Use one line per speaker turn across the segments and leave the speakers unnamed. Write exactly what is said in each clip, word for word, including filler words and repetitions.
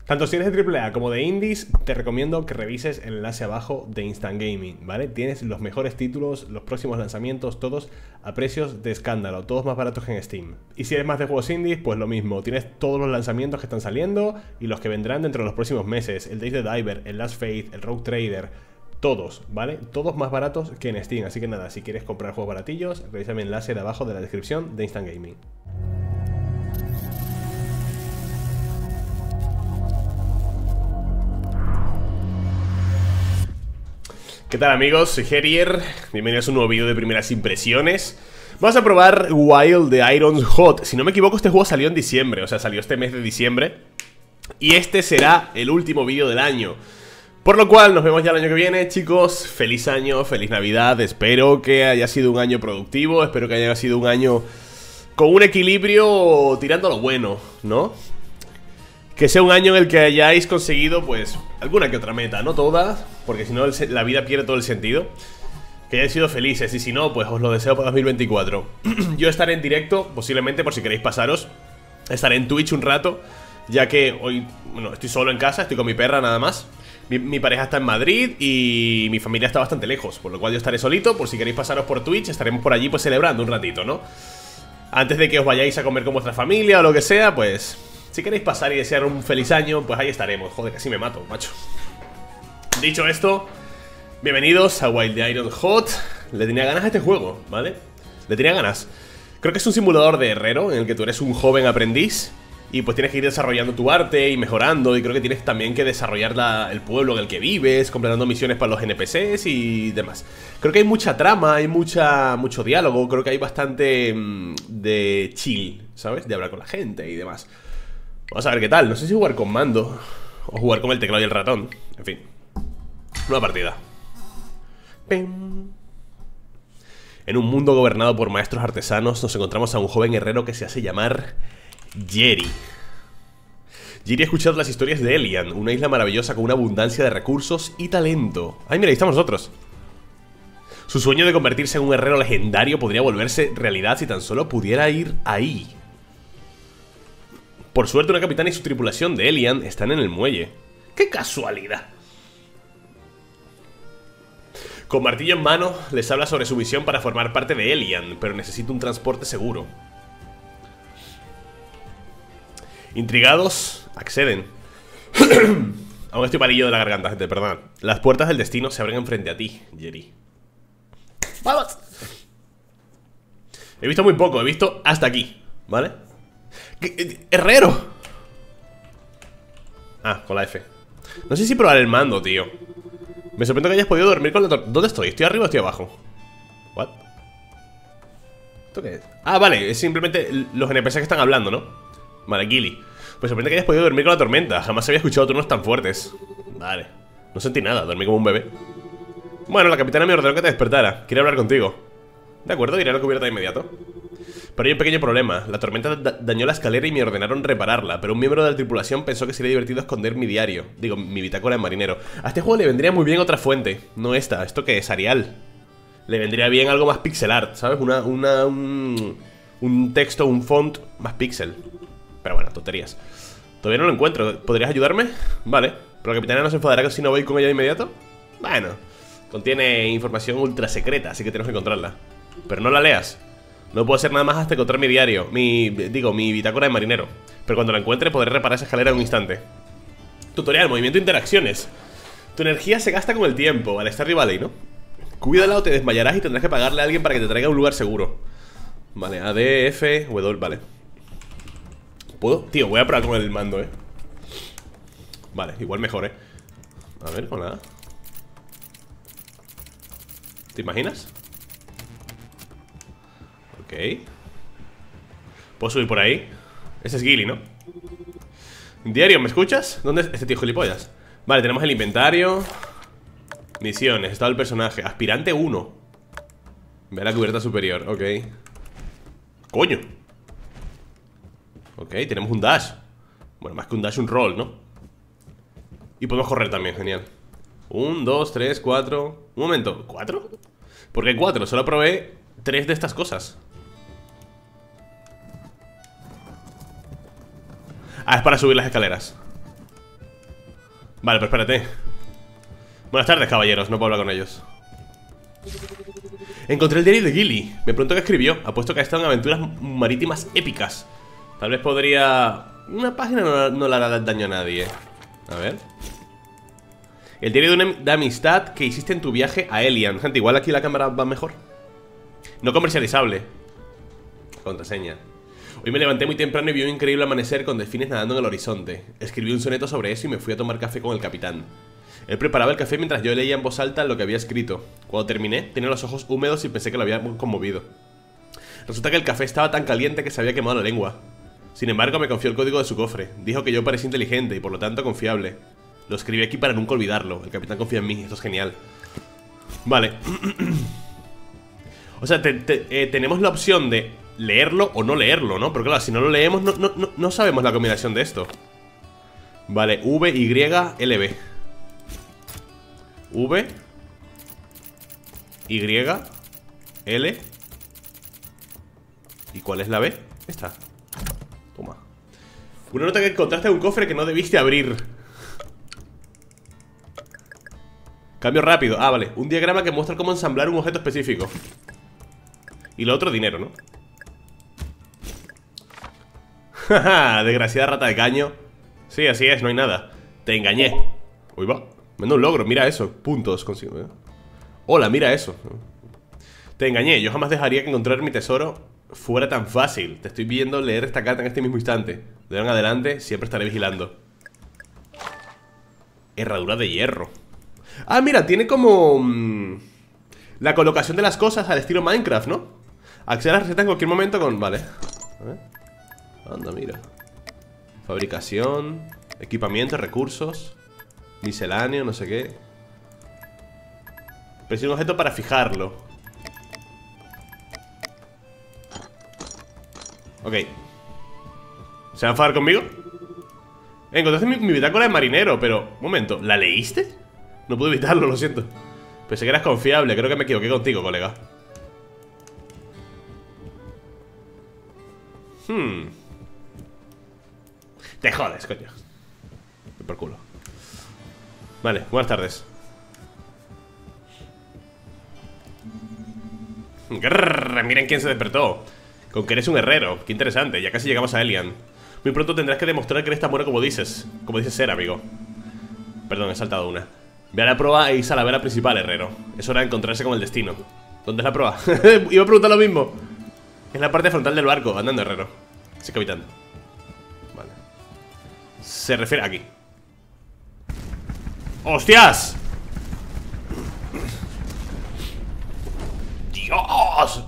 Tanto si eres de triple A como de indies, te recomiendo que revises el enlace abajo de Instant Gaming, ¿vale? Tienes los mejores títulos, los próximos lanzamientos, todos a precios de escándalo, todos más baratos que en Steam. Y si eres más de juegos indies, pues lo mismo, tienes todos los lanzamientos que están saliendo y los que vendrán dentro de los próximos meses. El Days the Diver, el Last Faith, el Rogue Trader, todos, ¿vale? Todos más baratos que en Steam, así que nada, si quieres comprar juegos baratillos, revisa mi enlace de abajo de la descripción de Instant Gaming. ¿Qué tal amigos? Soy Herier, bienvenidos a un nuevo vídeo de primeras impresiones. Vamos a probar Wild the Iron's Hot. Si no me equivoco, este juego salió en diciembre, o sea, salió este mes de diciembre. Y este será el último vídeo del año. Por lo cual, nos vemos ya el año que viene, chicos. Feliz año, feliz Navidad. Espero que haya sido un año productivo, espero que haya sido un año con un equilibrio tirando a lo bueno, ¿no? Que sea un año en el que hayáis conseguido, pues, alguna que otra meta, no todas, porque si no la vida pierde todo el sentido. Que hayáis sido felices, y si no, pues os lo deseo para dos mil veinticuatro. Yo estaré en directo, posiblemente, por si queréis pasaros. Estaré en Twitch un rato, ya que hoy, bueno, estoy solo en casa, estoy con mi perra nada más. Mi, mi pareja está en Madrid y mi familia está bastante lejos, por lo cual yo estaré solito. Por si queréis pasaros por Twitch, estaremos por allí pues celebrando un ratito, ¿no? Antes de que os vayáis a comer con vuestra familia o lo que sea, pues... si queréis pasar y desear un feliz año, pues ahí estaremos. Joder, casi me mato, macho. Dicho esto, bienvenidos a Wild the Iron Hot. Le tenía ganas a este juego, ¿vale? Le tenía ganas. Creo que es un simulador de herrero en el que tú eres un joven aprendiz y pues tienes que ir desarrollando tu arte y mejorando. Y creo que tienes también que desarrollar la, el pueblo en el que vives, completando misiones para los N P Cs y demás. Creo que hay mucha trama, hay mucha mucho diálogo. Creo que hay bastante mmm, de chill, ¿sabes? De hablar con la gente y demás. Vamos a ver qué tal, no sé si jugar con mando o jugar con el teclado y el ratón. En fin, nueva partida. ¡Pim! En un mundo gobernado por maestros artesanos nos encontramos a un joven herrero que se hace llamar Jerry. Jerry ha escuchado las historias de Elian, una isla maravillosa con una abundancia de recursos y talento. ¡Ay, mira, ahí estamos nosotros! Su sueño de convertirse en un herrero legendario podría volverse realidad si tan solo pudiera ir ahí. Por suerte, una capitana y su tripulación de Elian están en el muelle. ¡Qué casualidad! Con martillo en mano, les habla sobre su misión para formar parte de Elian, pero necesita un transporte seguro. Intrigados, acceden. Aún estoy palillo de la garganta, gente, perdón. Las puertas del destino se abren enfrente a ti, Jerry. ¡Vamos! He visto muy poco, he visto hasta aquí, ¿vale? ¡Herrero! Ah, con la F. No sé si probar el mando, tío. Me sorprende que hayas podido dormir con la tormenta. ¿Dónde estoy? ¿Estoy arriba o estoy abajo? ¿What? ¿Esto qué es? Ah, vale, es simplemente los N P Cs que están hablando, ¿no? Vale, Gilly. Me sorprende que hayas podido dormir con la tormenta. Jamás había escuchado turnos tan fuertes. Vale, no sentí nada, dormí como un bebé. Bueno, la capitana me ordenó que te despertara. Quiere hablar contigo. De acuerdo, iré a la cubierta de inmediato. Pero hay un pequeño problema. La tormenta da dañó la escalera y me ordenaron repararla, pero un miembro de la tripulación pensó que sería divertido esconder mi diario. Digo, mi bitácora de marinero. A este juego le vendría muy bien otra fuente. No esta. ¿Esto qué es? Arial. Le vendría bien algo más pixel art, ¿sabes? Una, una, un, un texto, un font más pixel. Pero bueno, tonterías. Todavía no lo encuentro. ¿Podrías ayudarme? Vale. ¿Pero la capitana no se enfadará si no voy con ella de inmediato? Bueno. Contiene información ultra secreta, así que tenemos que encontrarla. Pero no la leas. No puedo hacer nada más hasta encontrar mi diario. Mi, digo, mi bitácora de marinero. Pero cuando la encuentre podré reparar esa escalera en un instante. Tutorial, movimiento e interacciones. Tu energía se gasta con el tiempo. Al Stardew Valley, ¿no? Cuídala o te desmayarás y tendrás que pagarle a alguien para que te traiga a un lugar seguro. Vale, A, D, F, W, vale. ¿Puedo? Tío, voy a probar con el mando, eh. Vale, igual mejor, eh. A ver, con nada. ¿Te imaginas? Ok. ¿Puedo subir por ahí? Ese es Gilly, ¿no? Diario, ¿me escuchas? ¿Dónde es este tío gilipollas? Vale, tenemos el inventario. Misiones, estado del personaje. Aspirante uno. Ve a la cubierta superior, ok. Coño. Ok, tenemos un dash. Bueno, más que un dash, un roll, ¿no? Y podemos correr también, genial. Un, dos, tres, cuatro. Un momento, ¿cuatro? ¿Por qué cuatro? Solo probé tres de estas cosas. Ah, es para subir las escaleras. Vale, pues espérate. Buenas tardes, caballeros, no puedo hablar con ellos. Encontré el diario de Gilly. Me preguntó qué escribió. Apuesto que ha estado en aventuras marítimas épicas. Tal vez podría... Una página no, no le hará daño a nadie. A ver. El diario de, una, de amistad que hiciste en tu viaje a Elian. Gente, igual aquí la cámara va mejor. No comercializable. Contraseña. Hoy me levanté muy temprano y vi un increíble amanecer con delfines nadando en el horizonte. Escribí un soneto sobre eso y me fui a tomar café con el capitán. Él preparaba el café mientras yo leía en voz alta lo que había escrito. Cuando terminé, tenía los ojos húmedos y pensé que lo había conmovido. Resulta que el café estaba tan caliente que se había quemado la lengua. Sin embargo, me confió el código de su cofre. Dijo que yo parecía inteligente y por lo tanto confiable. Lo escribí aquí para nunca olvidarlo. El capitán confía en mí, esto es genial. Vale. O sea, te, te, eh, tenemos la opción de leerlo o no leerlo, ¿no? Porque claro, si no lo leemos no, no, no, no sabemos la combinación de esto. Vale, V, Y, L, B. V, Y, L. ¿Y cuál es la B? Esta. Toma. Una nota que encontraste en un cofre que no debiste abrir. Cambio rápido. Ah, vale. Un diagrama que muestra cómo ensamblar un objeto específico. Y lo otro, dinero, ¿no? Jaja, desgraciada rata de caño. Sí, así es, no hay nada. Te engañé. Uy, va. Menos un logro, mira eso. Puntos consigo, ¿eh? Hola, mira eso. Te engañé, yo jamás dejaría que encontrar mi tesoro fuera tan fácil. Te estoy viendo leer esta carta en este mismo instante. De ahora en adelante siempre estaré vigilando. Herradura de hierro. Ah, mira, tiene como... Mmm, la colocación de las cosas al estilo Minecraft, ¿no? Acceder a la receta en cualquier momento con... Vale. A ver. Anda, mira. Fabricación, equipamiento, recursos, misceláneo, no sé qué. Presiona un objeto para fijarlo. Ok. ¿Se va a enfadar conmigo? Encontraste mi, mi bitácora de marinero, pero... Un momento, ¿la leíste? No pude evitarlo, lo siento. Pensé que eras confiable, creo que me equivoqué contigo, colega. Hmm. Te jodes, coño. Por culo. Vale, buenas tardes. Grrr, miren quién se despertó. Con que eres un herrero, qué interesante. Ya casi llegamos a Elian. Muy pronto tendrás que demostrar que eres tan bueno como dices. Como dices ser, amigo. Perdón, he saltado una. Ve a la prueba e isa a la vela principal, herrero. Es hora de encontrarse con el destino. ¿Dónde es la prueba? Iba a preguntar lo mismo. Es la parte frontal del barco, andando, herrero. Sí, capitán. Vale. Se refiere aquí. ¡Hostias! ¡Dios!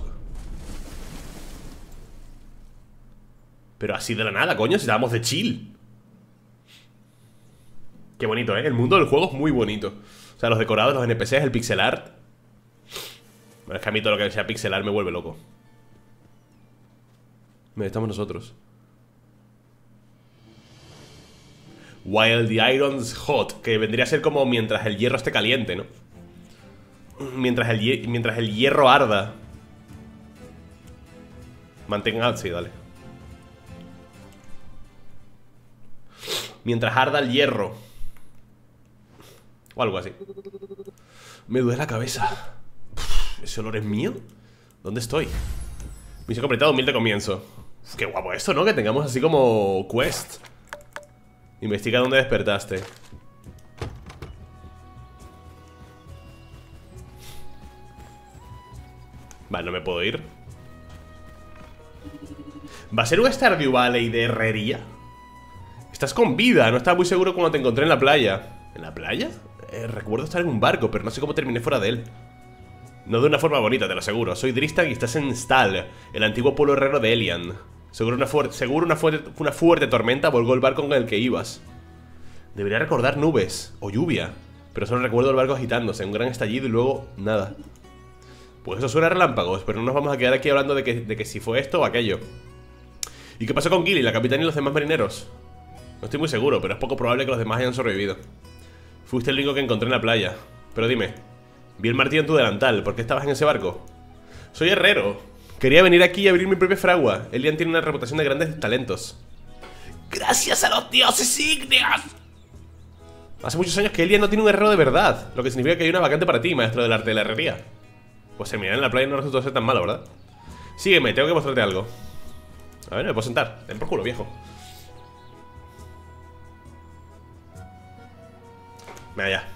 Pero así de la nada, coño, si estábamos de chill. Qué bonito, ¿eh? El mundo del juego es muy bonito. O sea, los decorados, los N P Cs, el pixel art. Bueno, es que a mí todo lo que sea pixel art me vuelve loco. Mira, estamos nosotros. While the iron's hot. Que vendría a ser como mientras el hierro esté caliente, ¿no? Mientras el, mientras el hierro arda. Mantenga... Sí, dale. Mientras arda el hierro. O algo así. Me duele la cabeza. Uf, ¿ese olor es mío? ¿Dónde estoy? Misión completada, humilde comienzo. Uf, qué guapo esto, ¿no? Que tengamos así como quest. Investiga dónde despertaste. Vale, no me puedo ir. ¿Va a ser un Stardew Valley de herrería? Estás con vida, no estaba muy seguro cuando te encontré en la playa. ¿En la playa? Eh, recuerdo estar en un barco, pero no sé cómo terminé fuera de él. No de una forma bonita, te lo aseguro. Soy Dristan y estás en Stal, el antiguo pueblo herrero de Elian. Seguro una, fuerte, seguro una, fuerte, una fuerte tormenta volcó el barco con el que ibas. Debería recordar nubes o lluvia, pero solo recuerdo el barco agitándose, un gran estallido y luego nada. Pues eso suena a relámpagos, pero no nos vamos a quedar aquí hablando de que, de que si fue esto o aquello. ¿Y qué pasó con Gilly, la capitana y los demás marineros? No estoy muy seguro, pero es poco probable que los demás hayan sobrevivido. Fuiste el único que encontré en la playa. Pero dime, vi el martillo en tu delantal, ¿por qué estabas en ese barco? Soy herrero. Quería venir aquí y abrir mi propia fragua. Elian tiene una reputación de grandes talentos. ¡Gracias a los dioses ígneos! Hace muchos años que Elia no tiene un herrero de verdad, lo que significa que hay una vacante para ti, maestro del arte de la herrería. Pues terminar en la playa no resultó ser tan malo, ¿verdad? Sígueme, tengo que mostrarte algo. A ver, me puedo sentar. Ten por culo, viejo. Mira ya.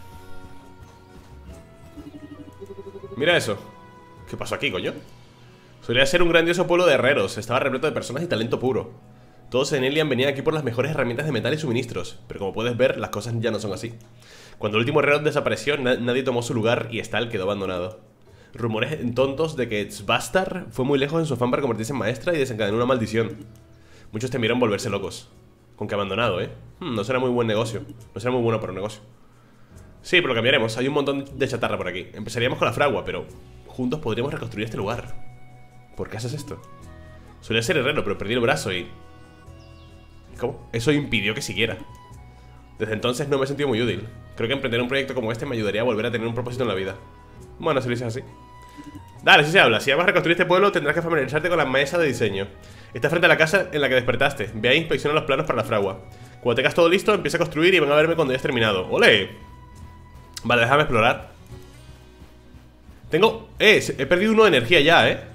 Mira eso. ¿Qué pasó aquí, coño? Solía ser un grandioso pueblo de herreros. Estaba repleto de personas y talento puro. Todos en Elian venían aquí por las mejores herramientas de metal y suministros. Pero como puedes ver, las cosas ya no son así. Cuando el último herrero desapareció, na nadie tomó su lugar y Stal quedó abandonado. Rumores tontos de que Svastar fue muy lejos en su afán para convertirse en maestra y desencadenó una maldición. Muchos temieron volverse locos. Con que abandonado, ¿eh? Hmm, no será muy buen negocio. No será muy bueno para un negocio. Sí, pero lo cambiaremos. Hay un montón de chatarra por aquí. Empezaríamos con la fragua, pero juntos podríamos reconstruir este lugar. ¿Por qué haces esto? Solía ser herrero, pero perdí el brazo y... ¿Cómo? Eso impidió que siguiera. Desde entonces no me he sentido muy útil. Creo que emprender un proyecto como este me ayudaría a volver a tener un propósito en la vida. Bueno, si lo dices así. Dale, si se habla. Si vas a reconstruir este pueblo, tendrás que familiarizarte con la mesa de diseño. Está frente a la casa en la que despertaste. Ve ahí e inspecciona los planos para la fragua. Cuando tengas todo listo, empieza a construir y ven a verme cuando hayas terminado. ¡Ole! Vale, déjame explorar. Tengo... Eh, he perdido uno de energía ya, eh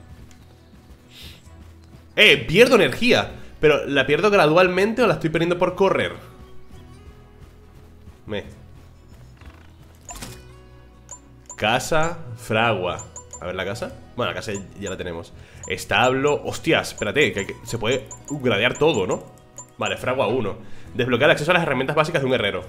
Eh, pierdo energía. Pero, ¿la pierdo gradualmente o la estoy perdiendo por correr? Me Casa, fragua. A ver la casa. Bueno, la casa ya la tenemos. Establo, hostias, espérate, que, que se puede gradear todo, ¿no? Vale, fragua uno. Desbloquear el acceso a las herramientas básicas de un herrero.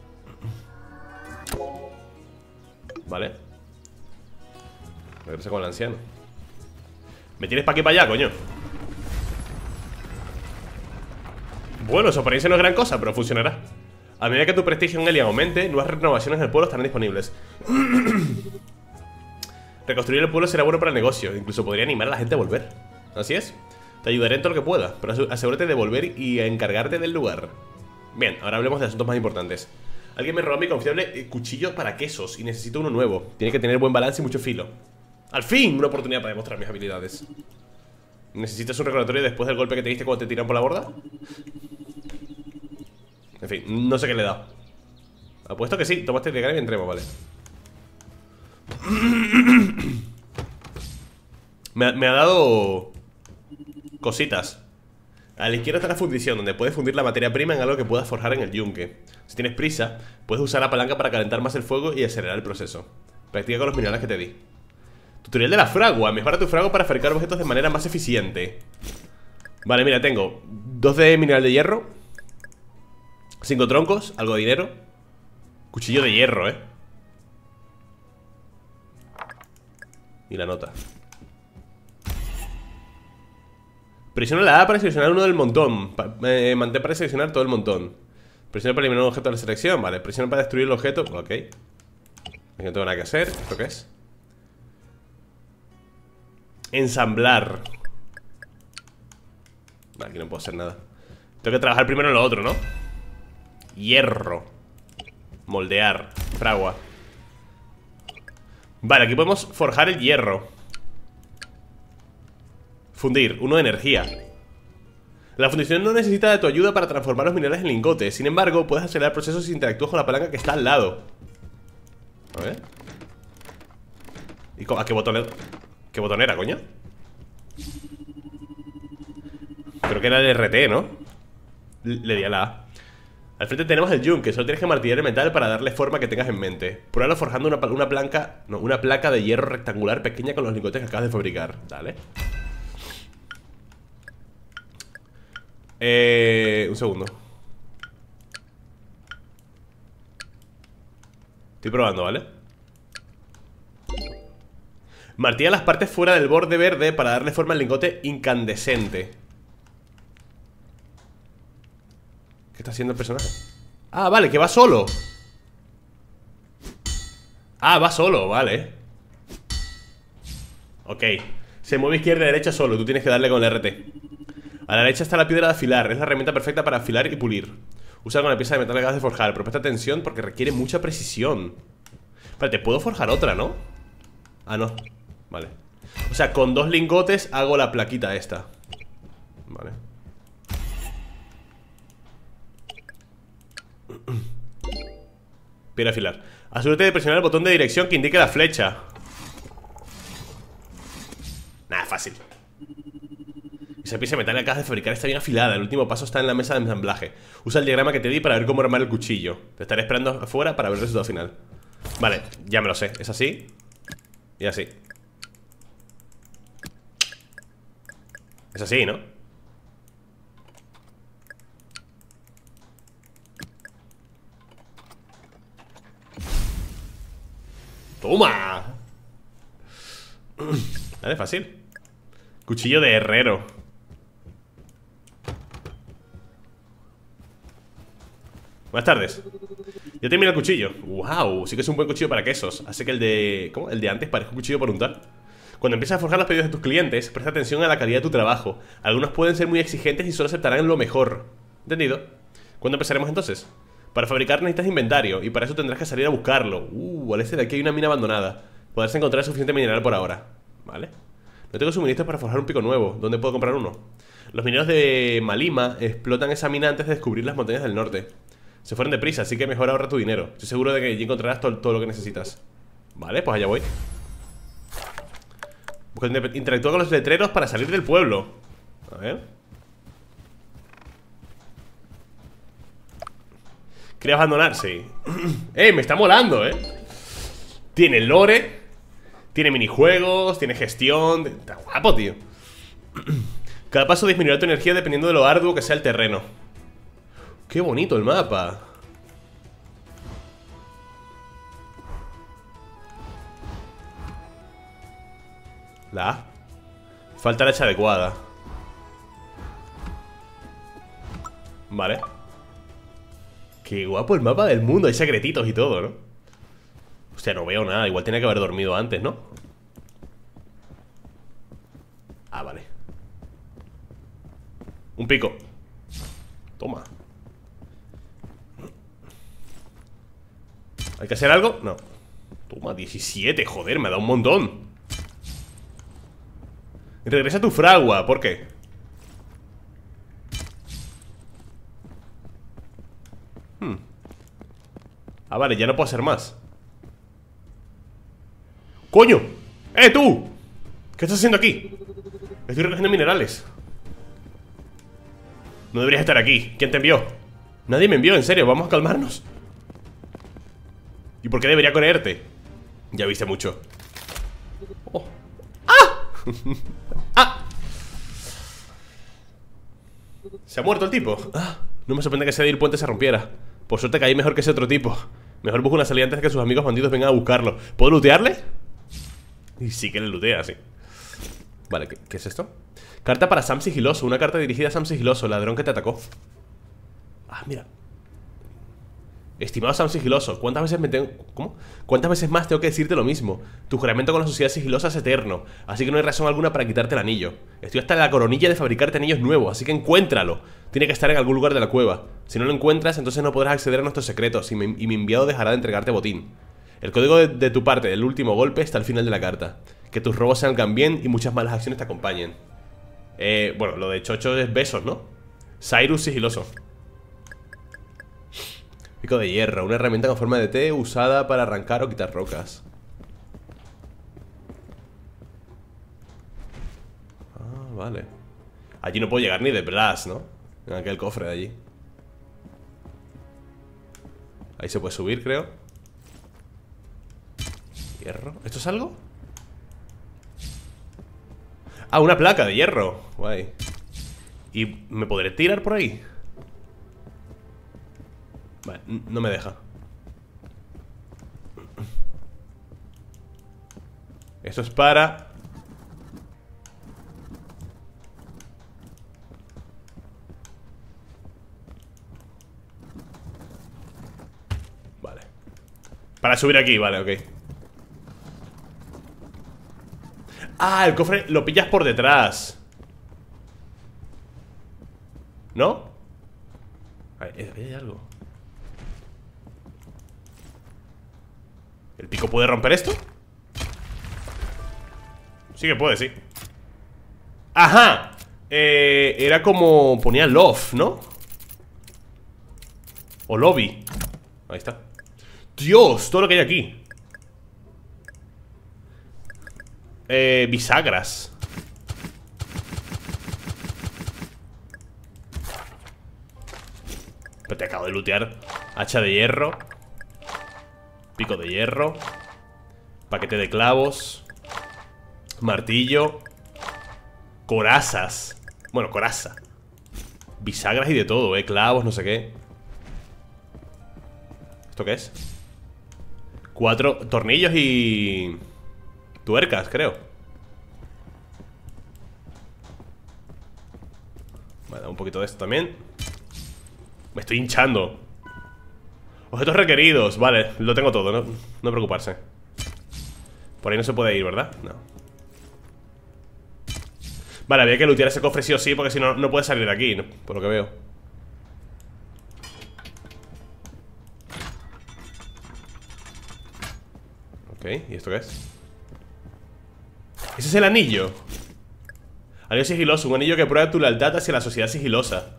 Vale. Regresa con el anciano. Me tienes para aquí para allá, coño. Bueno, su apariencia no es gran cosa, pero funcionará. A medida que tu prestigio en Elian aumente, nuevas renovaciones del pueblo estarán disponibles. Reconstruir el pueblo será bueno para el negocio. Incluso podría animar a la gente a volver. Así es. Te ayudaré en todo lo que pueda, pero asegúrate de volver y a encargarte del lugar. Bien, ahora hablemos de asuntos más importantes. Alguien me robó mi confiable cuchillo para quesos y necesito uno nuevo. Tiene que tener buen balance y mucho filo. ¡Al fin! Una oportunidad para demostrar mis habilidades. ¿Necesitas un recordatorio después del golpe que te diste cuando te tiran por la borda? En fin, no sé qué le he dado. Apuesto que sí, tomaste de cara y entremos, vale. me, me ha dado cositas. A la izquierda está la fundición, donde puedes fundir la materia prima en algo que puedas forjar en el yunque. Si tienes prisa, puedes usar la palanca para calentar más el fuego y acelerar el proceso. Practica con los minerales que te di. Tutorial de la fragua. Mejora tu fragua para fabricar objetos de manera más eficiente. Vale, mira, tengo dos de mineral de hierro, cinco troncos, algo de dinero. Cuchillo de hierro, eh. Y la nota. Presiona la A para seleccionar uno del montón. pa eh, Mantén para seleccionar todo el montón. Presiona para eliminar un objeto de la selección. Vale, presiona para destruir el objeto. Ok. Aquí no tengo nada que hacer. ¿Esto qué es? Ensamblar. Vale, aquí no puedo hacer nada. Tengo que trabajar primero en lo otro, ¿no? Hierro. Moldear. Fragua. Vale, aquí podemos forjar el hierro. Fundir, uno de energía. La fundición no necesita de tu ayuda para transformar los minerales en lingotes. Sin embargo, puedes acelerar el proceso si interactúas con la palanca que está al lado. A ver. ¿Y a qué botón le... ¿Qué botón era, coño? Creo que era el R T, ¿no? Le di a la A. Al frente tenemos el yunque. Solo tienes que martillar el metal para darle forma que tengas en mente. Pruébalo forjando una, una planca... No, una placa de hierro rectangular pequeña con los lingotes que acabas de fabricar. Dale. Eh... Un segundo. Estoy probando, ¿vale? Martilla las partes fuera del borde verde para darle forma al lingote incandescente. ¿Qué está haciendo el personaje? Ah, vale, que va solo. Ah, va solo, vale. Ok. Se mueve izquierda y derecha solo. Tú tienes que darle con el R T. A la derecha está la piedra de afilar. Es la herramienta perfecta para afilar y pulir. Usa con la pieza de metal que acabas de forjar. Pero presta atención porque requiere mucha precisión. Espérate, puedo forjar otra, ¿no? Ah, no. Vale. O sea, con dos lingotes hago la plaquita esta. Vale. Piedra afilar. Asegúrate de presionar el botón de dirección que indique la flecha. Nada, fácil. Esa pieza de metal que acabas de fabricar está bien afilada. El último paso está en la mesa de ensamblaje. Usa el diagrama que te di para ver cómo armar el cuchillo. Te estaré esperando afuera para ver el resultado final. Vale, ya me lo sé. Es así y así. Es así, ¿no? ¡Toma! Vale, fácil. Cuchillo de herrero. Buenas tardes. Ya terminé el cuchillo. Wow, sí que es un buen cuchillo para quesos. Así que el de... ¿Cómo? El de antes parece un cuchillo por untar. Cuando empiezas a forjar los pedidos de tus clientes, presta atención a la calidad de tu trabajo. Algunos pueden ser muy exigentes y solo aceptarán lo mejor. ¿Entendido? ¿Cuándo empezaremos entonces? Para fabricar necesitas inventario y para eso tendrás que salir a buscarlo. Uh, al este de aquí hay una mina abandonada. Podrás encontrar suficiente mineral por ahora. ¿Vale? No tengo suministros para forjar un pico nuevo. ¿Dónde puedo comprar uno? Los mineros de Malima explotan esa mina antes de descubrir las montañas del norte. Se fueron deprisa, así que mejor ahorra tu dinero. Estoy seguro de que allí encontrarás todo, todo lo que necesitas. Vale, pues allá voy. Interactúa con los letreros para salir del pueblo. A ver. ¿Quieres abandonar? Sí. ¡Eh! Me está molando, ¿eh? Tiene lore, tiene minijuegos, tiene gestión. Está guapo, tío. Cada paso disminuirá tu energía dependiendo de lo arduo que sea el terreno. Qué bonito el mapa. La A. Falta la hacha adecuada. Vale. Qué guapo el mapa del mundo. Hay secretitos y todo, ¿no? Hostia, no veo nada. Igual tenía que haber dormido antes, ¿no? Ah, vale. Un pico. Toma. ¿Hay que hacer algo? No. Toma, diecisiete, joder, me ha dado un montón. Regresa a tu fragua, ¿por qué? Hmm. Ah, vale, ya no puedo hacer más. ¡Coño! ¡Eh, tú! ¿Qué estás haciendo aquí? Estoy recogiendo minerales. No deberías estar aquí. ¿Quién te envió? Nadie me envió, en serio, vamos a calmarnos. ¿Y por qué debería creerte? Ya viste mucho. Oh. ¡Ah! ¡Ah! ¿Se ha muerto el tipo? Ah, no me sorprende que ese del puente se rompiera. Por suerte caí mejor que ese otro tipo. Mejor busco una salida antes de que sus amigos bandidos vengan a buscarlo. ¿Puedo lootearle? Y sí que le lootea, sí. Vale, ¿qué, ¿qué es esto? Carta para Sam Sigiloso. Una carta dirigida a Sam Sigiloso, ladrón que te atacó. Ah, mira. Estimado Sam Sigiloso, ¿cuántas veces me tengo... ¿Cómo? ¿Cuántas veces más tengo que decirte lo mismo? Tu juramento con la sociedad sigilosa es eterno, así que no hay razón alguna para quitarte el anillo. Estoy hasta en la coronilla de fabricarte anillos nuevos, así que encuéntralo. Tiene que estar en algún lugar de la cueva. Si no lo encuentras, entonces no podrás acceder a nuestros secretos y, me, y mi enviado dejará de entregarte botín. El código de, de tu parte del último golpe está al final de la carta. Que tus robos salgan bien y muchas malas acciones te acompañen. Eh, bueno, lo de chocho es besos, ¿no? Cyrus Sigiloso. Pico de hierro, una herramienta con forma de T usada para arrancar o quitar rocas. Ah, vale. Allí no puedo llegar ni de blast, ¿no? En aquel cofre de allí. Ahí se puede subir, creo. Hierro. ¿Esto es algo? Ah, una placa de hierro. Guay. ¿Y me podré tirar por ahí? Vale, no me deja. Eso es para... Vale. Para subir aquí, vale, ok. Ah, el cofre lo pillas por detrás. ¿No? Ahí hay algo. ¿El pico puede romper esto? Sí que puede, sí. ¡Ajá! Eh, era como... ponía love, ¿no? O lobby. Ahí está. Dios, todo lo que hay aquí. Eh, bisagras. Pero te acabo de lootear. Hacha de hierro. Pico de hierro. Paquete de clavos. Martillo. Corazas. Bueno, coraza. Bisagras y de todo, eh. Clavos, no sé qué. ¿Esto qué es? Cuatro tornillos y... tuercas, creo. Vale, un poquito de esto también. Me estoy hinchando. Objetos requeridos, vale, lo tengo todo, no, no preocuparse. Por ahí no se puede ir, ¿verdad? No. Vale, había que lootear ese cofre sí o sí, porque si no, no puede salir de aquí, ¿no? Por lo que veo. Ok, ¿y esto qué es? Ese es el anillo. Anillo sigiloso, un anillo que prueba tu lealtad hacia la sociedad sigilosa.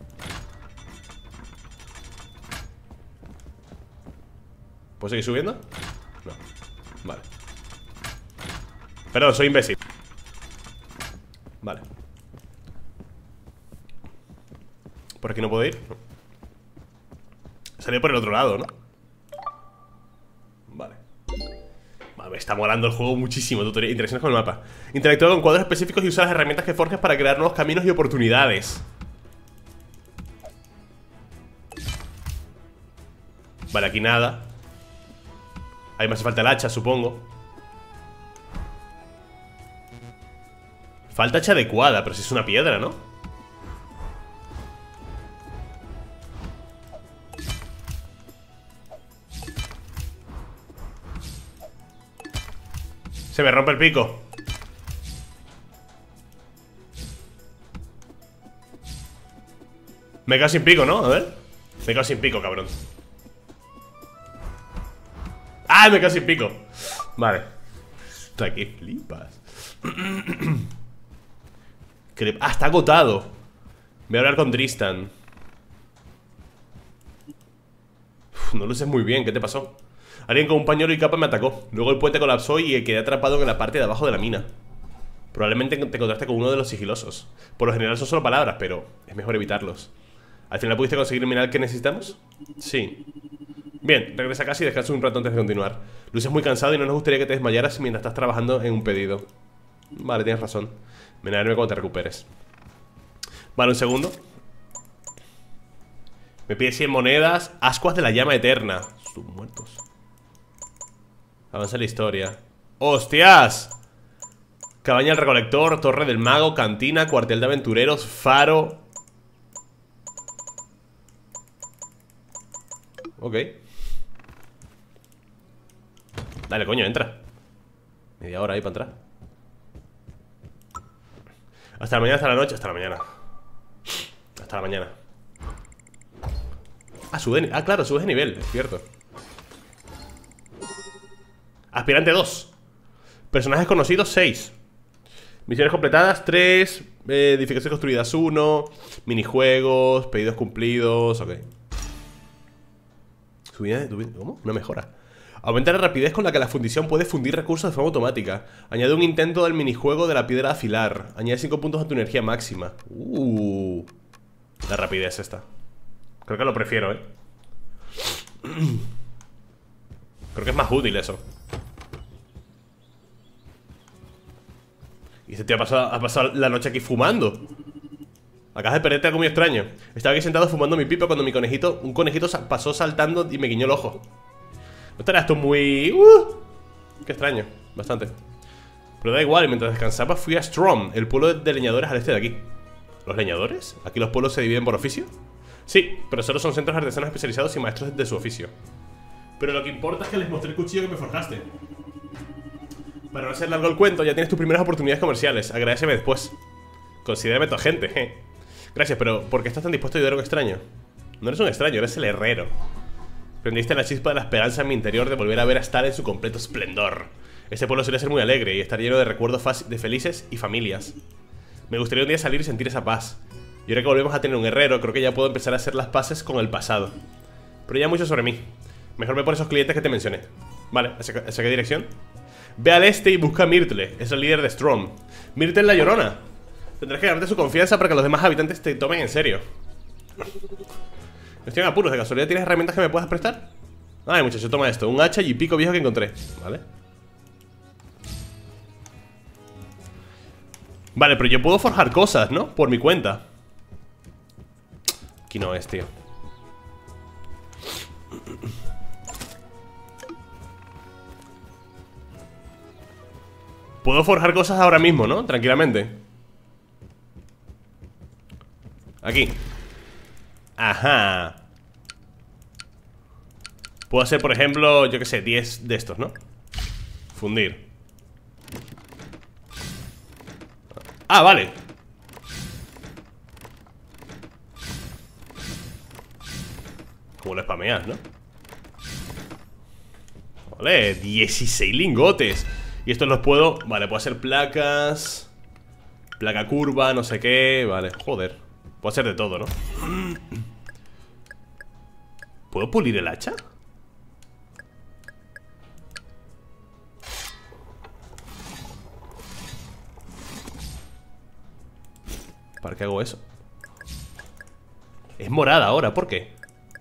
¿Puedo seguir subiendo? No, vale. Perdón, soy imbécil. Vale. ¿Por aquí no puedo ir? No. Salió por el otro lado, ¿no? Vale. Vale, me está molando el juego muchísimo. Tutorial, interacciones con el mapa. Interactúa con cuadros específicos y usa las herramientas que forjes para crear nuevos caminos y oportunidades. Vale, aquí nada. Ahí me hace falta el hacha, supongo. Falta hacha adecuada, pero si es una piedra, ¿no? Se me rompe el pico. Me he quedado sin pico, ¿no? A ver. Me he quedado sin pico, cabrón. ¡Ah! Me he quedado sin pico. Vale. Está que flipas. Ah, está agotado. Voy a hablar con Tristan. Uf, no lo sé muy bien, ¿qué te pasó? Alguien con un pañuelo y capa me atacó. Luego el puente colapsó y quedé atrapado en la parte de abajo de la mina. Probablemente te encontraste con uno de los sigilosos. Por lo general son solo palabras, pero es mejor evitarlos. ¿Al final pudiste conseguir el mineral que necesitamos? Sí. Bien, regresa a casa y descansa un rato antes de continuar. Luces muy cansado y no nos gustaría que te desmayaras mientras estás trabajando en un pedido. Vale, tienes razón. Ven a verme cuando te recuperes. Vale, un segundo. Me pide cien monedas. Ascuas de la llama eterna. Sus muertos. Avanza la historia. ¡Hostias! Cabaña del recolector, torre del mago, cantina, cuartel de aventureros, faro. Ok. Dale, coño, entra. Media hora ahí para entrar. Hasta la mañana, hasta la noche, hasta la mañana. Hasta la mañana. Ah, sube de, ah, claro, subes de nivel, es cierto. Aspirante dos. Personajes conocidos, seis. Misiones completadas, tres. eh, Edificaciones construidas, uno. Minijuegos, pedidos cumplidos, ok. Subida de... ¿Cómo? Una mejora. Aumenta la rapidez con la que la fundición puede fundir recursos de forma automática. Añade un intento del minijuego de la piedra de afilar. Añade cinco puntos a tu energía máxima. Uh, la rapidez esta. Creo que lo prefiero, eh. Creo que es más útil eso. Y este tío ha pasado, ha pasado la noche aquí fumando. Acabas de perderte algo muy extraño. Estaba aquí sentado fumando mi pipa cuando mi conejito, un conejito pasó saltando y me guiñó el ojo. No estará esto muy... Uh, qué extraño, bastante. Pero da igual, mientras descansaba fui a Strom, el pueblo de leñadores al este de aquí. ¿Los leñadores? ¿Aquí los pueblos se dividen por oficio? Sí, pero solo son centros artesanos especializados y maestros de su oficio. Pero lo que importa es que les mostré el cuchillo que me forjaste. Para no hacer largo el cuento, ya tienes tus primeras oportunidades comerciales. Agradéceme después. Considérame tu agente, eh. Gracias, pero ¿por qué estás tan dispuesto a ayudar a un extraño? No eres un extraño, eres el herrero. Prendiste la chispa de la esperanza en mi interior de volver a ver a Star en su completo esplendor. Este pueblo suele ser muy alegre y estar lleno de recuerdos de felices y familias. Me gustaría un día salir y sentir esa paz. Y ahora que volvemos a tener un herrero, creo que ya puedo empezar a hacer las paces con el pasado. Pero ya mucho sobre mí. Mejor ve por esos clientes que te mencioné. Vale, ¿hacia, hacia qué dirección? Ve al este y busca a Myrtle. Es el líder de Strom. Myrtle es la llorona. Tendrás que ganarte su confianza para que los demás habitantes te tomen en serio. Estoy en apuros. ¿De casualidad tienes herramientas que me puedas prestar? Ay, muchacho, toma esto. Un hacha y pico viejo que encontré. Vale. Vale, pero yo puedo forjar cosas, ¿no? Por mi cuenta. Aquí no es, tío. Puedo forjar cosas ahora mismo, ¿no? Tranquilamente. Aquí. Ajá. Puedo hacer, por ejemplo, yo qué sé, diez de estos, ¿no? Fundir. Ah, vale. Como lo spameas, ¿no? Vale, dieciséis lingotes. Y estos los puedo... Vale, puedo hacer placas. Placa curva, no sé qué. Vale, joder. Puedo hacer de todo, ¿no? ¿Puedo pulir el hacha? ¿Para qué hago eso? Es morada ahora, ¿por qué?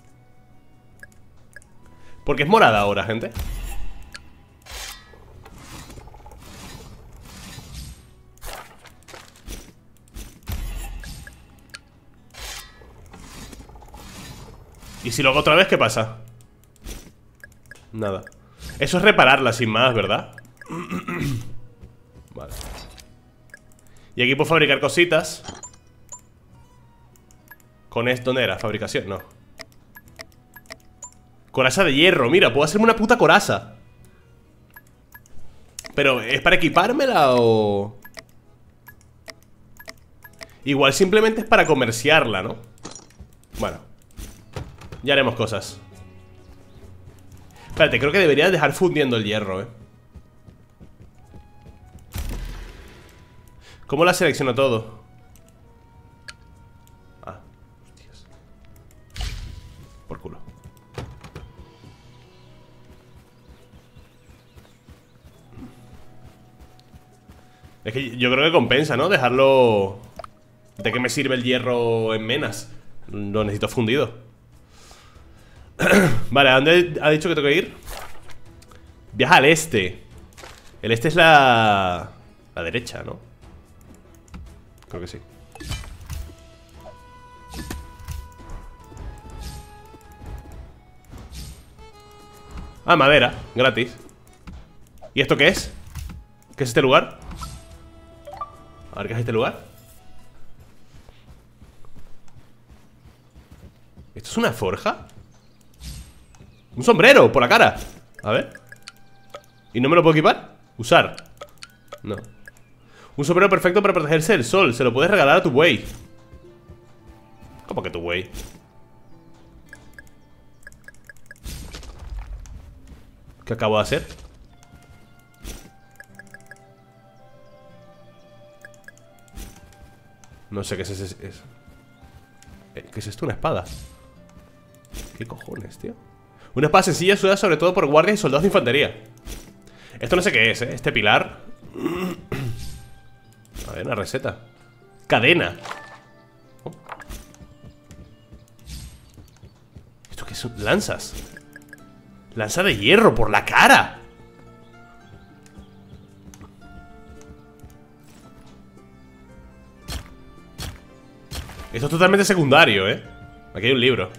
Porque es morada ahora, gente. ¿Y si lo hago otra vez, qué pasa? Nada. Eso es repararla sin más, ¿verdad? Vale. Y aquí puedo fabricar cositas. Con esto, ¿dónde era? Fabricación, no. Coraza de hierro, mira, puedo hacerme una puta coraza. Pero, ¿es para equipármela o...? Igual simplemente es para comerciarla, ¿no? Bueno, ya haremos cosas. Espérate, creo que debería dejar fundiendo el hierro, eh. ¿Cómo la selecciono todo? Ah, hostias. Por culo. Es que yo creo que compensa, ¿no? Dejarlo... ¿De qué me sirve el hierro en menas? Lo necesito fundido. Vale, ¿a dónde ha dicho que tengo que ir? Viaja al este. El este es la... La derecha, ¿no? Creo que sí. Ah, madera, gratis. ¿Y esto qué es? ¿Qué es este lugar? A ver, ¿qué es este lugar? ¿Esto es una forja? Un sombrero, por la cara. A ver. ¿Y no me lo puedo equipar? Usar. No. Un sombrero perfecto para protegerse del sol. Se lo puedes regalar a tu buey. ¿Cómo que tu buey? ¿Qué acabo de hacer? No sé qué es ese... Es... ¿Qué es esto? ¿Una espada? ¿Qué cojones, tío? Una espada sencilla usada sobre todo por guardias y soldados de infantería. Esto no sé qué es, ¿eh? Este pilar. A ver, una receta. Cadena. Oh. ¿Esto qué son? Lanzas. Lanza de hierro por la cara. Esto es totalmente secundario, ¿eh? Aquí hay un libro.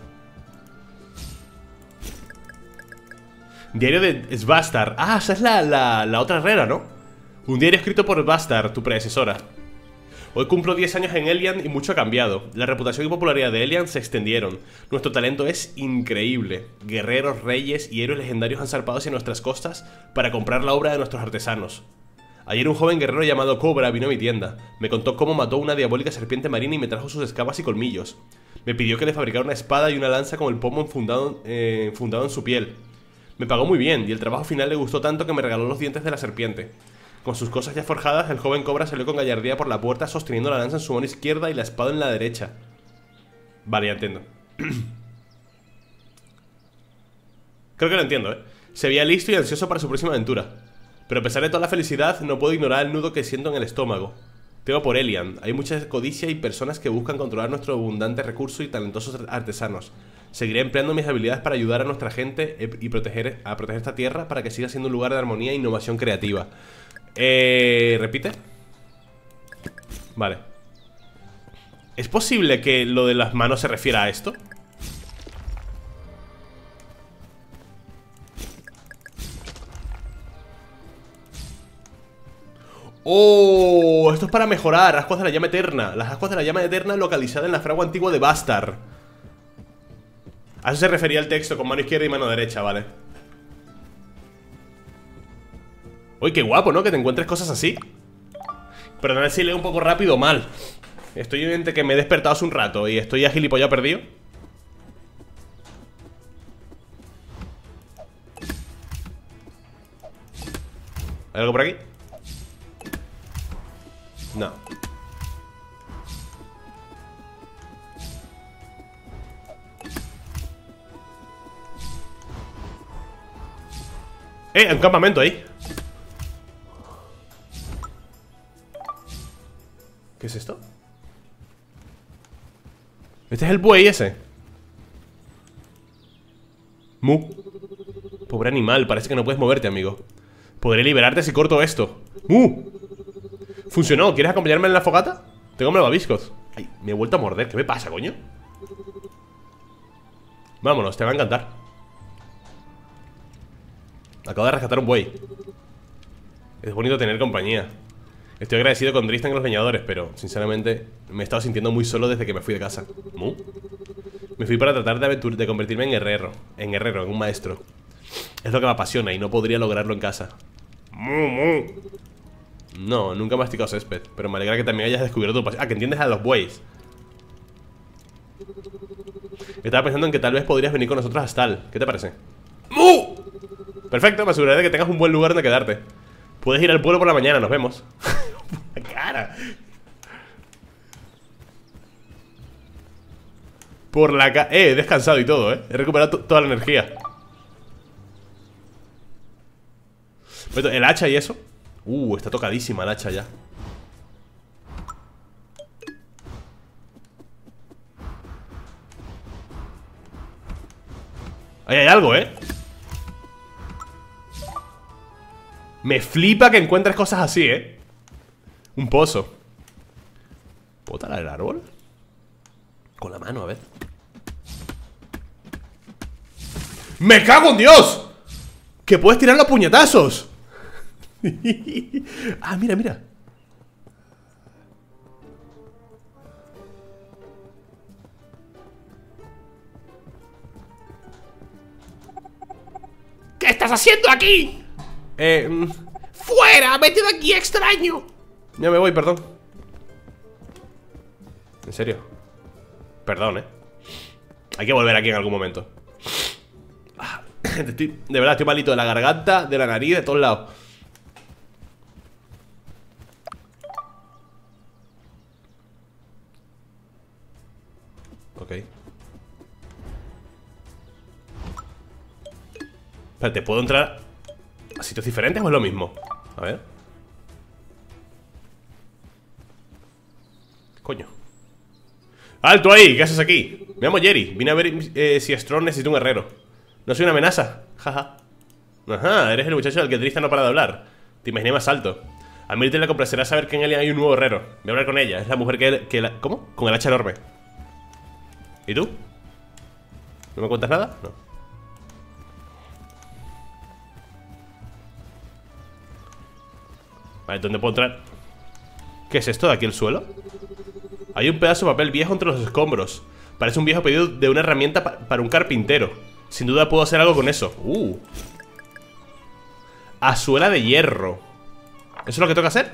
Diario de Svastar. Ah, esa es la, la, la otra herrera, ¿no? Un diario escrito por Svastar, tu predecesora. Hoy cumplo diez años en Elian y mucho ha cambiado. La reputación y popularidad de Elian se extendieron. Nuestro talento es increíble. Guerreros, reyes y héroes legendarios han zarpado hacia nuestras costas para comprar la obra de nuestros artesanos. Ayer un joven guerrero llamado Cobra vino a mi tienda. Me contó cómo mató una diabólica serpiente marina y me trajo sus escamas y colmillos. Me pidió que le fabricara una espada y una lanza con el pomo enfundado, eh, enfundado en su piel. Me pagó muy bien y el trabajo final le gustó tanto que me regaló los dientes de la serpiente. Con sus cosas ya forjadas, el joven Cobra salió con gallardía por la puerta sosteniendo la lanza en su mano izquierda y la espada en la derecha. Vale, ya entiendo. Creo que lo entiendo, ¿eh? Se veía listo y ansioso para su próxima aventura. Pero a pesar de toda la felicidad, no puedo ignorar el nudo que siento en el estómago. Temo por Elian. Hay mucha codicia y personas que buscan controlar nuestro abundante recurso y talentosos artesanos. Seguiré empleando mis habilidades para ayudar a nuestra gente y proteger, a proteger esta tierra para que siga siendo un lugar de armonía e innovación creativa. Eh... ¿Repite? Vale. ¿Es posible que lo de las manos se refiera a esto? ¡Oh! Esto es para mejorar ascuas de la llama eterna. Las ascuas de la llama eterna localizadas en la fragua antigua de Bastar. A eso se refería el texto, con mano izquierda y mano derecha, vale. Uy, qué guapo, ¿no? Que te encuentres cosas así. Perdonad si leo un poco rápido o mal. Estoy entre que me he despertado hace un rato y estoy a gilipollas perdido. ¿Hay algo por aquí? No. Eh, hay un campamento ahí. ¿Qué es esto? Este es el buey ese. Mu. Pobre animal, parece que no puedes moverte, amigo. Podré liberarte si corto esto. Mu. Funcionó, ¿quieres acompañarme en la fogata? Tengo malvaviscos. Ay, me he vuelto a morder, ¿qué me pasa, coño? Vámonos, te va a encantar. Acabo de rescatar un buey. Es bonito tener compañía. Estoy agradecido con Tristan y los leñadores, pero sinceramente me he estado sintiendo muy solo desde que me fui de casa. ¿Mu? Me fui para tratar de, de convertirme en guerrero. En guerrero, en un maestro. Es lo que me apasiona y no podría lograrlo en casa. ¡Mu, mu! No, nunca he masticado césped, pero me alegra que también hayas descubierto tu pasión. Ah, que entiendes a los bueyes. Estaba pensando en que tal vez podrías venir con nosotros a Stal. ¿Qué te parece? ¡Mu! Perfecto, me aseguraré de que tengas un buen lugar donde quedarte. Puedes ir al pueblo por la mañana, nos vemos. Cara. Por la ca... Eh, he descansado y todo, eh. He recuperado toda la energía. El hacha y eso. Uh, está tocadísima el hacha ya. Ahí hay algo, eh. Me flipa que encuentres cosas así, eh. Un pozo. ¿Puedo talar el árbol? Con la mano, a ver. ¡Me cago en Dios! ¡Que puedes tirar los puñetazos! Ah, mira, mira. ¿Qué estás haciendo aquí? Eh... ¡Fuera! ¡Vete de aquí, extraño! Ya me voy, perdón. ¿En serio? Perdón, eh. Hay que volver aquí en algún momento. Ah, estoy, de verdad, estoy malito de la garganta, de la nariz, de todos lados. Ok. Espérate, ¿puedo entrar a sitios diferentes o es lo mismo? A ver. Coño. ¡Alto ahí! ¿Qué haces aquí? Me llamo Jerry. Vine a ver eh, si Strong necesita un guerrero. No soy una amenaza. Jaja. Ajá, eres el muchacho del que Tristan no para de hablar. Te imaginé más alto. A Mirte le complacerá saber que en Elian hay un nuevo guerrero. Voy a hablar con ella. Es la mujer que, que la... ¿Cómo? Con el hacha enorme. ¿Y tú? ¿No me cuentas nada? No. Vale, ¿dónde puedo entrar? ¿Qué es esto de aquí el suelo? Hay un pedazo de papel viejo entre los escombros. Parece un viejo pedido de una herramienta pa para un carpintero. Sin duda puedo hacer algo con eso. Uh. Azuela de hierro. ¿Eso es lo que tengo que hacer?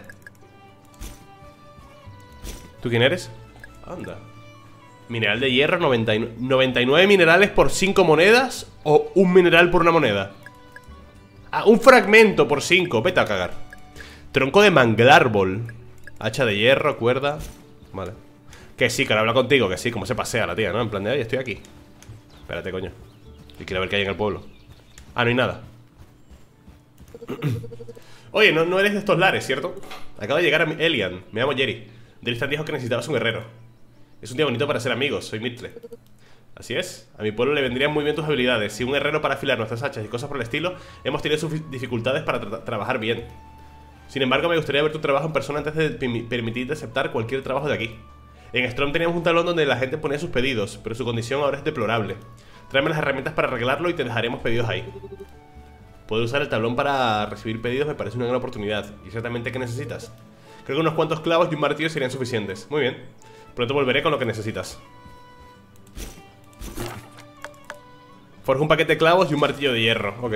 ¿Tú quién eres? Anda. Mineral de hierro, noventa y nueve, noventa y nueve minerales por cinco monedas. O un mineral por una moneda. Ah, un fragmento por cinco. Vete a cagar. Tronco de manglárbol. Hacha de hierro, cuerda. Vale. Que sí, que ahora habla contigo, que sí, como se pasea la tía, ¿no? En plan de, ay, estoy aquí. Espérate, coño. Y quiero ver qué hay en el pueblo. Ah, no hay nada. Oye, no, no eres de estos lares, ¿cierto? Acaba de llegar a mi Elian. Me llamo Jerry. Delistan dijo que necesitabas un guerrero. Es un día bonito para ser amigos. Soy Mirtle. Así es. A mi pueblo le vendrían muy bien tus habilidades. Si un herrero para afilar nuestras hachas y cosas por el estilo, hemos tenido sus dificultades para tra trabajar bien. Sin embargo, me gustaría ver tu trabajo en persona antes de permitirte aceptar cualquier trabajo de aquí. En Strom teníamos un talón donde la gente ponía sus pedidos, pero su condición ahora es deplorable. Tráeme las herramientas para arreglarlo y te dejaremos pedidos ahí. Poder usar el tablón para recibir pedidos me parece una gran oportunidad. ¿Y exactamente qué necesitas? Creo que unos cuantos clavos y un martillo serían suficientes. Muy bien. Pronto volveré con lo que necesitas. Forja un paquete de clavos y un martillo de hierro. Ok.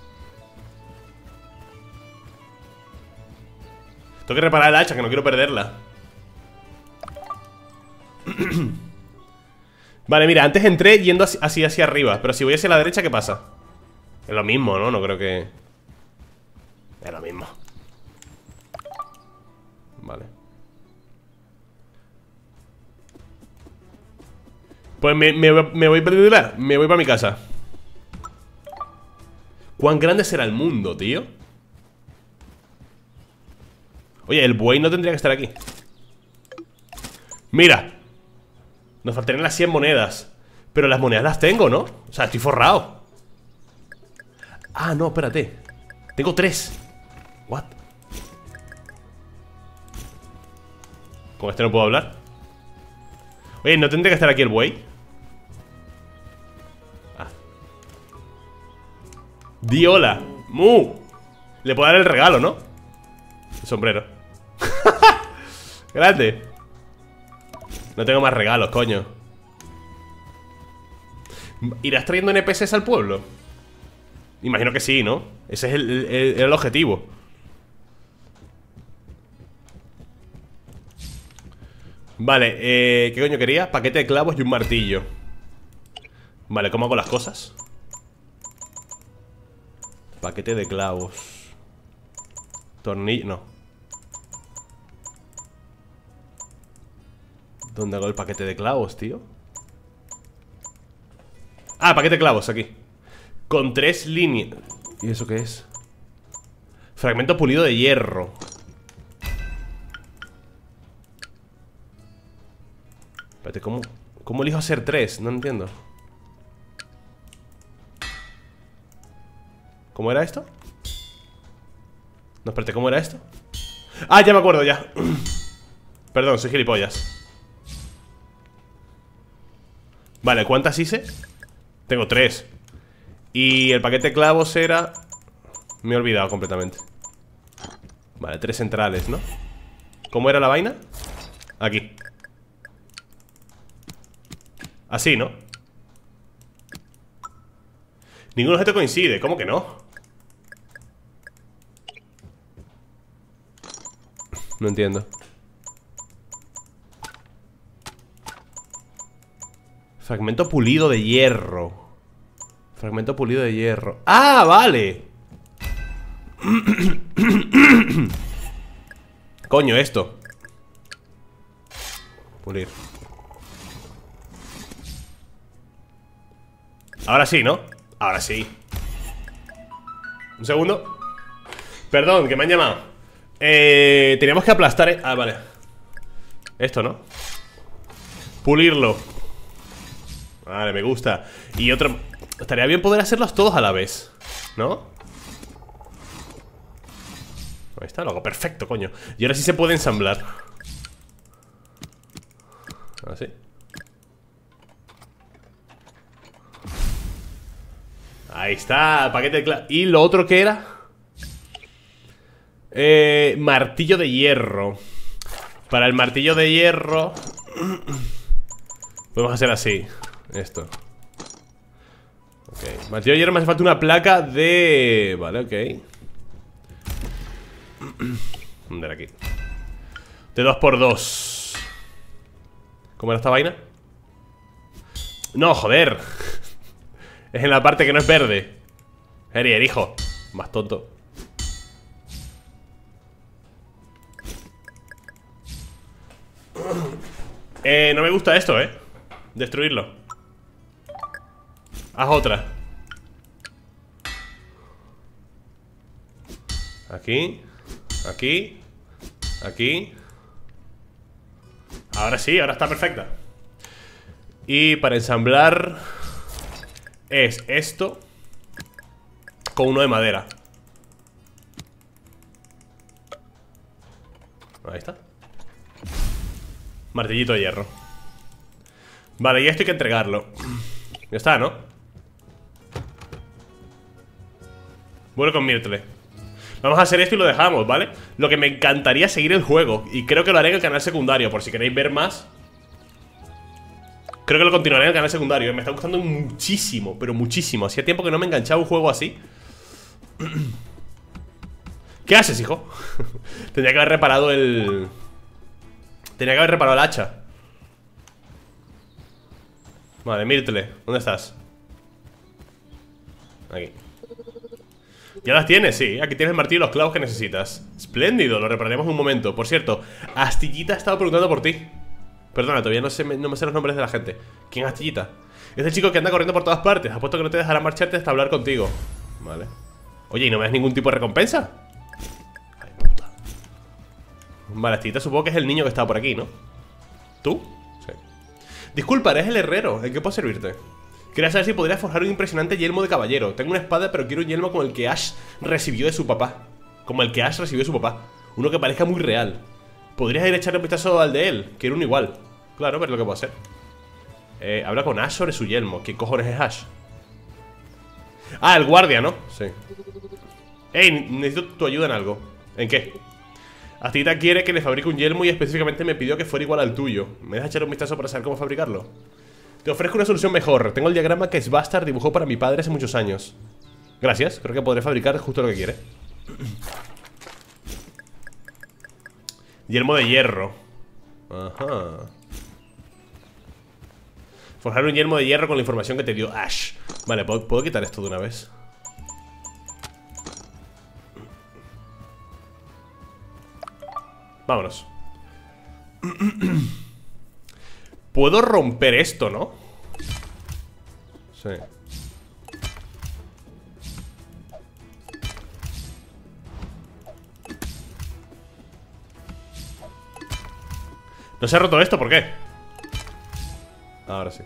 Tengo que reparar el hacha, que no quiero perderla. Vale, mira, antes entré yendo así hacia, hacia arriba. Pero si voy hacia la derecha, ¿qué pasa? Es lo mismo, ¿no? No creo que... Es lo mismo. Vale. Pues me, me, me voy Me voy para mi casa. ¿Cuán grande será el mundo, tío? Oye, el buey no tendría que estar aquí. Mira. Nos faltarían las cien monedas. Pero las monedas las tengo, ¿no? O sea, estoy forrado. Ah, no, espérate. Tengo tres. What? ¿Con este no puedo hablar? Oye, ¿no tendría que estar aquí el buey? Ah. Di hola. Mu. Le puedo dar el regalo, ¿no? El sombrero. Grande. No tengo más regalos, coño. ¿Irás trayendo N P Cs al pueblo? Imagino que sí, ¿no? Ese es el, el, el objetivo. Vale, eh, ¿qué coño quería? Paquete de clavos y un martillo. Vale, ¿cómo hago las cosas? Paquete de clavos. Tornillo, no. ¿Dónde hago el paquete de clavos, tío? Ah, paquete de clavos, aquí. Con tres líneas. ¿Y eso qué es? Fragmento pulido de hierro. Espérate, ¿cómo, ¿cómo elijo hacer tres? No entiendo. ¿Cómo era esto? No, espérate, ¿cómo era esto? Ah, ya me acuerdo, ya. Perdón, soy gilipollas. Vale, ¿cuántas hice? Tengo tres. Y el paquete de clavos era... Me he olvidado completamente. Vale, tres centrales, ¿no? ¿Cómo era la vaina? Aquí. Así, ¿no? Ningún objeto coincide, ¿cómo que no? No entiendo. Fragmento pulido de hierro. Fragmento pulido de hierro. ¡Ah, vale! Coño, esto. Pulir. Ahora sí, ¿no? Ahora sí. Un segundo. Perdón, que me han llamado. Eh, teníamos que aplastar... Eh. Ah, vale. Esto, ¿no? Pulirlo. Vale, me gusta. Y otro... Estaría bien poder hacerlos todos a la vez, ¿no? Ahí está, lo hago perfecto, coño. Y ahora sí se puede ensamblar. Así. Ahí está, paquete de clavos. ¿Y lo otro qué era? Eh, martillo de hierro. Para el martillo de hierro podemos hacer así. Esto. Ok, martillo de hierro me hace falta una placa de... Vale, ok. ¿Dónde era aquí? De dos por dos. ¿Cómo era esta vaina? No, joder. Es en la parte que no es verde. Harrier, hijo. Más tonto. Eh, no me gusta esto, eh. Destruirlo. Haz otra. Aquí. Aquí. Aquí. Ahora sí, ahora está perfecta. Y para ensamblar es esto con uno de madera. Ahí está. Martillito de hierro. Vale, y esto hay que entregarlo. Ya está, ¿no? Vuelvo con Myrtle. Vamos a hacer esto y lo dejamos, ¿vale? Lo que me encantaría es seguir el juego. Y creo que lo haré en el canal secundario. Por si queréis ver más. Creo que lo continuaré en el canal secundario. Me está gustando muchísimo, pero muchísimo. Hacía tiempo que no me enganchaba un juego así. ¿Qué haces, hijo? Tendría que haber reparado el... Tenía que haber reparado el hacha. Vale, Myrtle, ¿dónde estás? Aquí. ¿Ya las tienes? Sí, aquí tienes el martillo y los clavos que necesitas. Espléndido, lo repararemos en un momento. Por cierto, Astillita ha estado preguntando por ti. Perdona, todavía no, sé, no me sé los nombres de la gente. ¿Quién es Astillita? Es el chico que anda corriendo por todas partes. Apuesto que no te dejará marcharte hasta hablar contigo. Vale. Oye, ¿y no me das ningún tipo de recompensa? Ay, puta. Vale, Astillita supongo que es el niño que estaba por aquí, ¿no? ¿Tú? Sí. Disculpa, eres el herrero. ¿En qué puedo servirte? Quería saber si podrías forjar un impresionante yelmo de caballero. Tengo una espada, pero quiero un yelmo como el que Ash recibió de su papá. Como el que Ash recibió de su papá. Uno que parezca muy real. ¿Podrías ir a echarle un vistazo al de él? Quiero uno igual. Claro, pero lo que puedo hacer. eh, Habla con Ash sobre su yelmo. ¿Qué cojones es Ash? Ah, el guardia, ¿no? Sí. Ey, necesito tu ayuda en algo. ¿En qué? Astillita quiere que le fabrique un yelmo y específicamente me pidió que fuera igual al tuyo. ¿Me dejas echar un vistazo para saber cómo fabricarlo? Te ofrezco una solución mejor. Tengo el diagrama que Svastar dibujó para mi padre hace muchos años. Gracias, creo que podré fabricar justo lo que quiere. Yelmo de hierro. Ajá. Forjar un yelmo de hierro con la información que te dio Ash. Vale, ¿puedo, ¿puedo quitar esto de una vez? Vámonos. Puedo romper esto, ¿no? Sí. ¿No se ha roto esto? ¿Por qué? Ahora sí.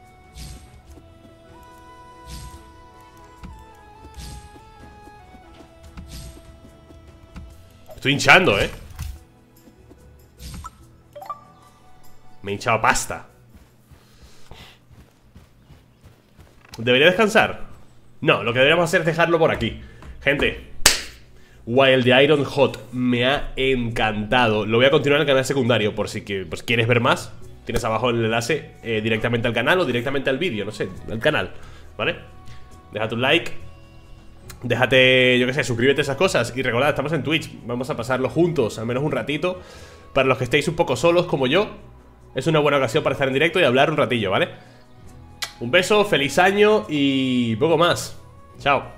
Estoy hinchando, ¿eh? Me he hinchado pasta. ¿Debería descansar? No, lo que deberíamos hacer es dejarlo por aquí. Gente, Wild the Iron Hot me ha encantado. Lo voy a continuar en el canal secundario. Por si que, pues, quieres ver más. Tienes abajo el enlace eh, directamente al canal o directamente al vídeo, no sé, al canal, ¿vale? Déjate un like. Déjate, yo qué sé, suscríbete a esas cosas. Y recordad, estamos en Twitch. Vamos a pasarlo juntos, al menos un ratito. Para los que estéis un poco solos como yo, es una buena ocasión para estar en directo y hablar un ratillo, ¿vale? Un beso, feliz año y poco más. Chao.